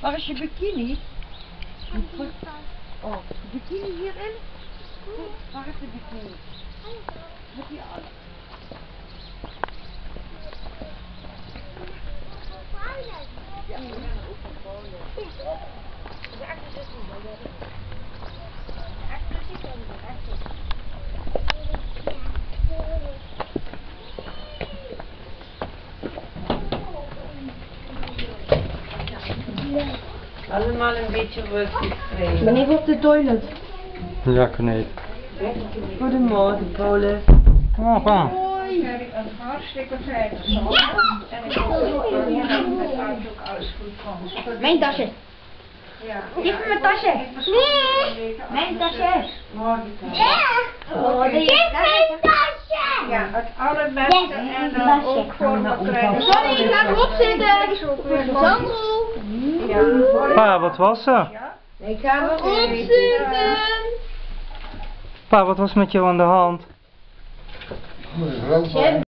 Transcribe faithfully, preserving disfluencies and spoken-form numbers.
Waar is je bikini? Oh, bikini hierin? Waar is de bikini? Heb je al? Ja, we gaan er ook van bouwen. De achter zit niet, maar ja. De achter zit dan de achter. Allemaal een beetje rustig vrij. Ben even op de toilet. Ja, Corneet. Goedemorgen, Paulus. Oh, pa. Hoi. Een hartstikke fijne zondag. En ik hoop dat ook alles goed komt. Mijn tasje. Ja. Geef me mijn tasje. Nee. Mijn tasje. Morgen. Oh, geef mijn tasje. Ja, het allerbeste en dan ook voor mijn kleine. Sorry, ik ga erop zitten. Sandro. Ja. Pa, wat was er? Ik ga erop Opzitten. Pa, wat was met jou aan de hand?